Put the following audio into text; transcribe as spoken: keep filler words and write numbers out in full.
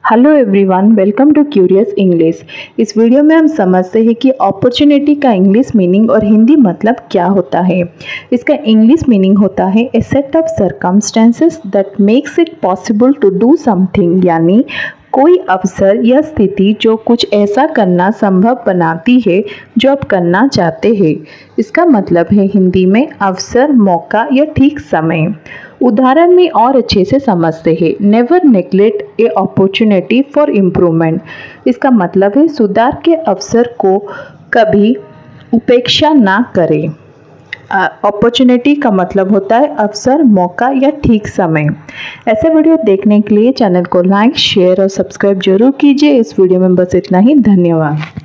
Hello everyone, welcome to curious English. इस video में हम समझते हैं कि अपॉर्चुनिटी का इंग्लिश मीनिंग और हिंदी मतलब क्या होता है। इसका इंग्लिश मीनिंग होता है a set of circumstances that makes it possible to do something, यानी कोई अवसर या स्थिति जो कुछ ऐसा करना संभव बनाती है जो आप करना चाहते हैं। इसका मतलब है हिंदी में अवसर, मौका या ठीक समय। उदाहरण में और अच्छे से समझते हैं। Never neglect a opportunity for improvement. इसका मतलब है सुधार के अवसर को कभी उपेक्षा ना करें। अपॉर्चुनिटी का मतलब होता है अवसर, मौका या ठीक समय। ऐसे वीडियो देखने के लिए चैनल को लाइक, शेयर और सब्सक्राइब जरूर कीजिए। इस वीडियो में बस इतना ही। धन्यवाद।